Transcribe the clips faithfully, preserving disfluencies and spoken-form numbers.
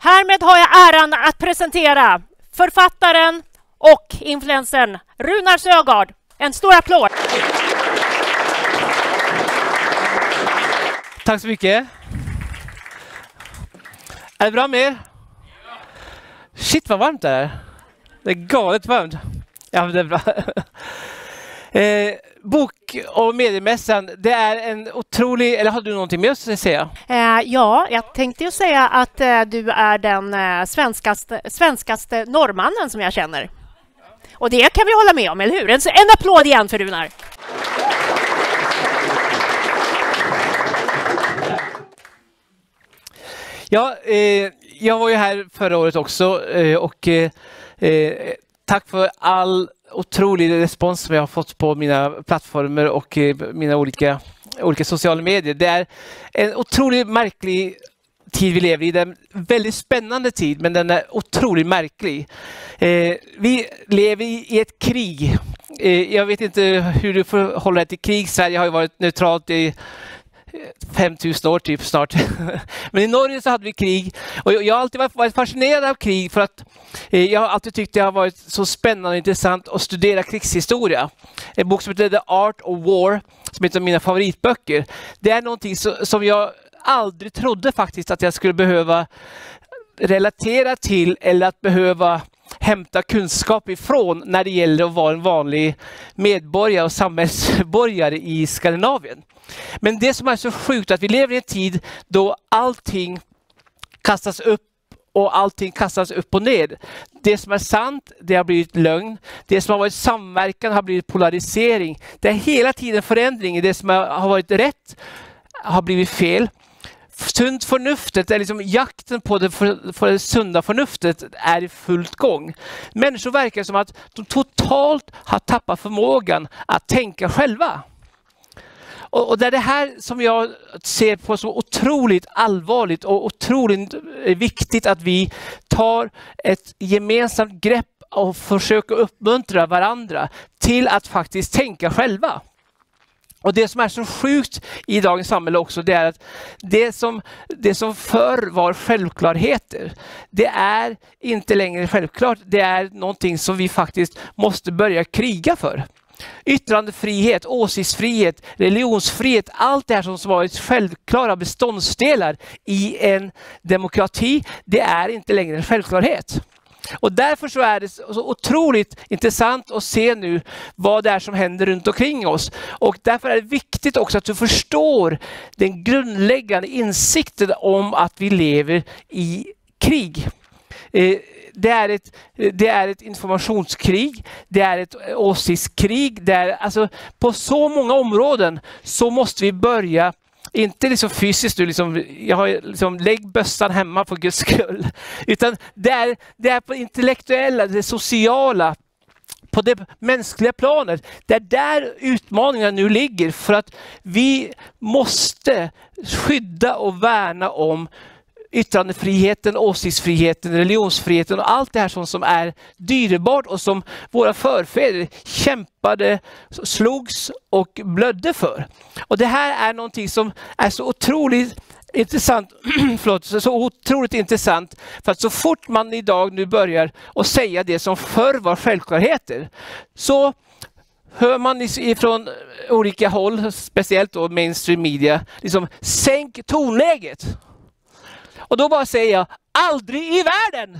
Härmed har jag äran att presentera författaren och influencern Runar Sögaard. En stor applåd! Tack så mycket. Är det bra med er? Shit vad varmt det är. Det är galet varmt. Ja, det är bra. eh, bok- och mediemässan, det är en otrolig... Eller har du någonting med att säga? Eh, ja, jag tänkte ju säga att eh, du är den eh, svenskaste, svenskaste norrmannen som jag känner. Och det kan vi hålla med om, eller hur? En, en applåd igen för Runar. Ja, eh, jag var ju här förra året också eh, och eh, eh, tack för all otrolig respons som jag har fått på mina plattformar och eh, mina olika, olika sociala medier. Det är en otroligt märklig tid vi lever i. Det är en väldigt spännande tid, men den är otroligt märklig. Eh, vi lever i, i ett krig. Eh, jag vet inte hur du förhåller dig till krig. Sverige har ju varit neutralt i fem tusen år typ snart. Men i Norge så hade vi krig. Och jag har alltid varit fascinerad av krig för att eh, jag har alltid tyckt det har varit så spännande och intressant att studera krigshistoria. En bok som heter The Art of War, som är en av mina favoritböcker. Det är någonting så, som jag aldrig trodde faktiskt att jag skulle behöva relatera till eller att behöva hämta kunskap ifrån när det gäller att vara en vanlig medborgare och samhällsborgare i Skandinavien. Men det som är så sjukt är att vi lever i en tid då allting kastas upp och allting kastas upp och ner. Det som är sant, det har blivit lögn. Det som har varit samverkan har blivit polarisering. Det är hela tiden förändring. Det som har varit rätt har blivit fel. Sunt förnuftet, är liksom jakten på det, för, för det sunda förnuftet är i fullt gång. Människor verkar som att de totalt har tappat förmågan att tänka själva. Och, och det är det här som jag ser på så otroligt allvarligt och otroligt viktigt att vi tar ett gemensamt grepp och försöker uppmuntra varandra till att faktiskt tänka själva. Och det som är så sjukt i dagens samhälle också, det är att det som, det som förr var självklarheter, det är inte längre självklart. Det är någonting som vi faktiskt måste börja kriga för. Yttrandefrihet, åsiktsfrihet, religionsfrihet, allt det här som varit självklara beståndsdelar i en demokrati, det är inte längre en självklarhet. Och därför så är det så otroligt intressant att se nu vad det är som händer runt omkring oss. Och därför är det viktigt också att du förstår den grundläggande insikten om att vi lever i krig. Det är ett, det är ett informationskrig, det är ett åsiktskrig. Det är, alltså, på så många områden så måste vi börja. Inte liksom fysiskt, du liksom, jag har liksom lägg bössan hemma för Guds skull. Utan det är, det är på intellektuella, det sociala, på det mänskliga planet. Det är där utmaningarna nu ligger, för att vi måste skydda och värna om yttrandefriheten, åsiktsfriheten, religionsfriheten och allt det här som, som är dyrbart och som våra förfäder kämpade, slogs och blödde för. Och det här är någonting som är så otroligt intressant, förlåt, så otroligt intressant, för att så fort man idag nu börjar att säga det som förr var självklarheter, så hör man ifrån olika håll, speciellt då mainstream media, liksom sänk tonläget. Och då bara säger jag, aldrig i världen!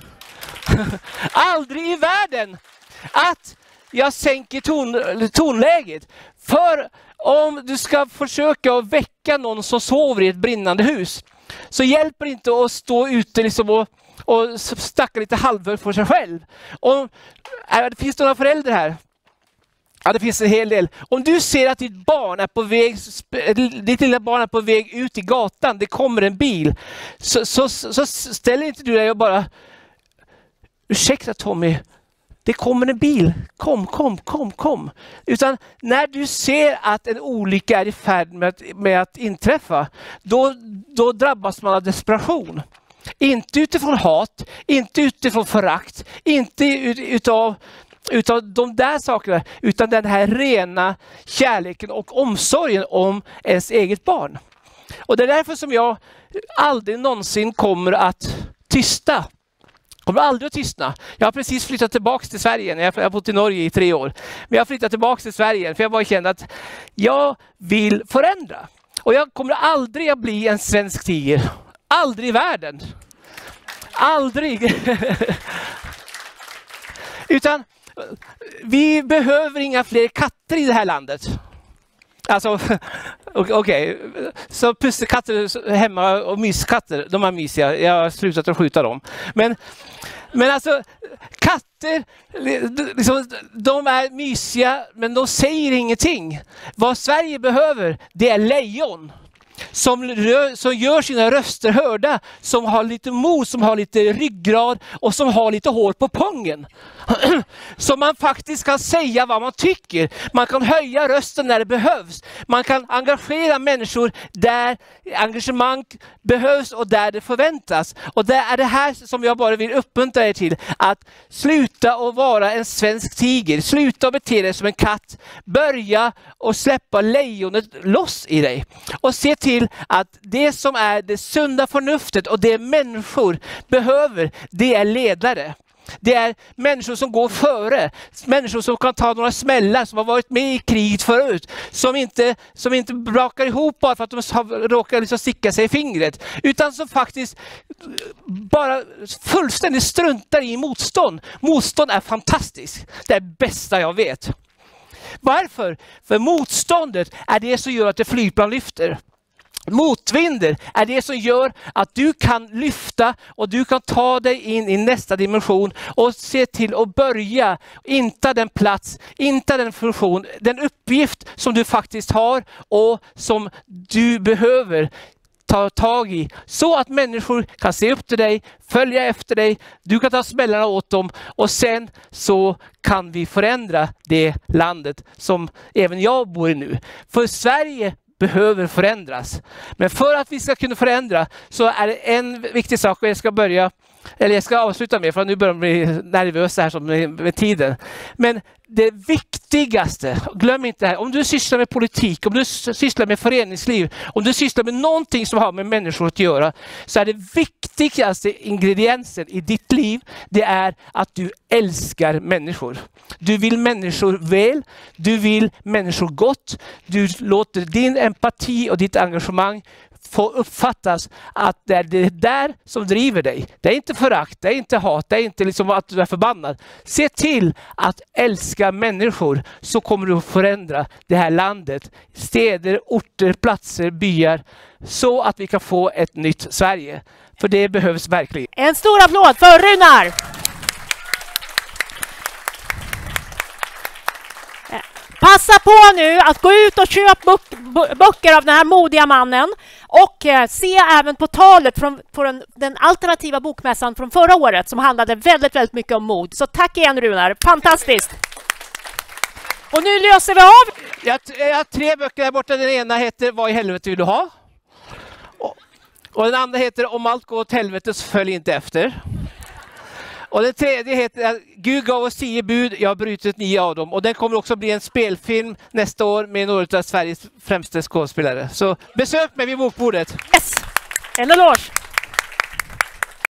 aldrig i världen att jag sänker ton, tonläget. För om du ska försöka att väcka någon som sover i ett brinnande hus, så hjälper det inte att stå ute liksom och, och stacka lite halvöl för sig själv. Och, äh, det finns några föräldrar här. Ja, det finns en hel del. Om du ser att ditt barn är på väg, ditt lilla barn är på väg ut i gatan, det kommer en bil, så, så, så ställer inte du dig och bara, ursäkta Tommy, det kommer en bil, kom, kom, kom, kom. Utan när du ser att en olycka är i färd med att, med att inträffa, då, då drabbas man av desperation. Inte utifrån hat, inte utifrån förakt, inte ut, utav utav de där sakerna, utan den här rena kärleken och omsorgen om ens eget barn. Och det är därför som jag aldrig någonsin kommer att tysta. Kommer aldrig att tystna. Jag har precis flyttat tillbaka till Sverige. Jag har bott i Norge i tre år. Men jag har flyttat tillbaka till Sverige för jag bara kände att jag vill förändra. Och jag kommer aldrig att bli en svensk tiger. Aldrig i världen. Aldrig. Utan vi behöver inga fler katter i det här landet. Alltså, okej. Okay. Så pussekatter hemma och myskatter, de är mysiga. Jag har slutat att skjuta dem. Men, men alltså, katter, liksom, de är mysiga, men de säger ingenting. Vad Sverige behöver, det är lejon. Som, som gör sina röster hörda, som har lite mod, som har lite ryggrad och som har lite hår på pungen. Så man faktiskt kan säga vad man tycker. Man kan höja rösten när det behövs. Man kan engagera människor där engagemang behövs och där det förväntas. Och det är det här som jag bara vill uppmuntra er till. Att sluta att vara en svensk tiger. Sluta att bete dig som en katt. Börja och släppa lejonet loss i dig. Och se till att det som är det sunda förnuftet och det människor behöver, det är ledare. Det är människor som går före, människor som kan ta några smällar, som har varit med i kriget förut, som inte, som inte brakar ihop bara för att de har råkat liksom sticka sig i fingret, utan som faktiskt bara fullständigt struntar i motstånd. Motstånd är fantastiskt, det är det bästa jag vet. Varför? För motståndet är det som gör att det flygplan lyfter. Motvinder är det som gör att du kan lyfta och du kan ta dig in i nästa dimension och se till att börja inta den plats, inta den funktion, den uppgift som du faktiskt har och som du behöver ta tag i, så att människor kan se upp till dig, följa efter dig, du kan ta smällarna åt dem och sen så kan vi förändra det landet som även jag bor i nu. För Sverige behöver förändras. Men för att vi ska kunna förändra så är det en viktig sak, och jag ska börja, eller jag ska avsluta med, för nu börjar jag bli nervös här som med, med tiden. Men det viktigaste, glöm inte det här, om du sysslar med politik, om du sysslar med föreningsliv, om du sysslar med någonting som har med människor att göra, så är det viktigaste ingrediensen i ditt liv, det är att du älskar människor. Du vill människor väl, du vill människor gott, du låter din empati och ditt engagemang få uppfattas att det är det där som driver dig. Det är inte förakt, det är inte hat, det är inte liksom att du är förbannad. Se till att älska människor, så kommer du att förändra det här landet. Städer, orter, platser, byar, så att vi kan få ett nytt Sverige. För det behövs verkligen. En stor applåd för Runar! Passa på nu att gå ut och köpa böcker av den här modiga mannen och eh, se även på talet från, från den, den alternativa bokmässan från förra året som handlade väldigt, väldigt mycket om mod. Så tack igen Runar, fantastiskt! Och nu löser vi av. Jag, jag har tre böcker där borta, den ena heter Vad i helvete vill du ha? Och, och den andra heter Om allt går åt helvete så följ inte efter. Och den tredje heter Gud gav oss tio bud, jag har brutit nio av dem. Och den kommer också bli en spelfilm nästa år med några av Sveriges främsta skådespelare. Så besök mig vid bokbordet. Yes! En eloge!